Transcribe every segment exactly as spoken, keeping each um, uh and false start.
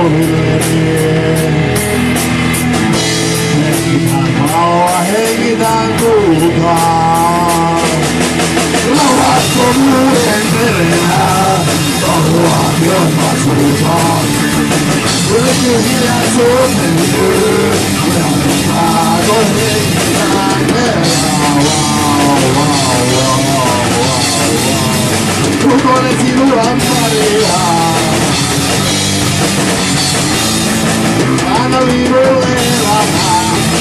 polvilleen. Hengitään rauha, hengitään kultaa. Laulatko muiden peränä, tahoa jopa suutaan. Ylky hiljaisuus mentyy, ja annetaan on hengitään kerran. Rukoilen sinua Maria. Anna minulle elämää.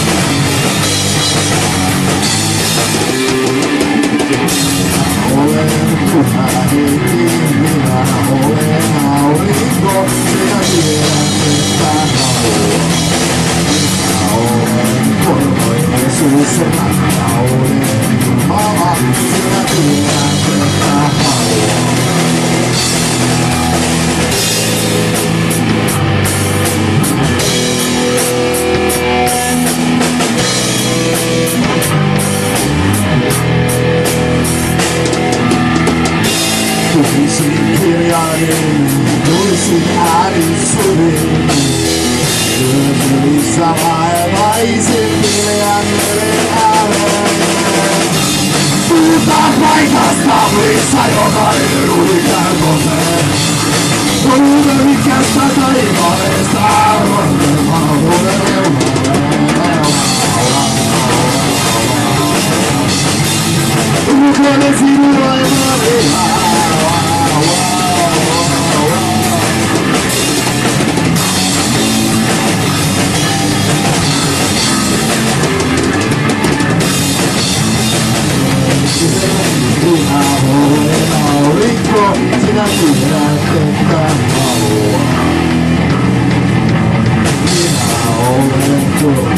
Olen pyhä henki, minä olen aurinko, minä tiedän, että haluan. Minä olen korvoin Jeesus, minä olen Jumala, minä tiedän, että haluan. Tulisin hiljainen, tulisin äärin sudin. Yökylissä vaevaisin hiljan meren ääreen. Puhutaan paikasta, missä jokainen uitää koteen. Puhumme mikästä taivaallista, arvoimme reunalle. Rukoilen sinua Maria. Minä olen aurinko, sinä tiedät, että haluan. Minä olen tuo.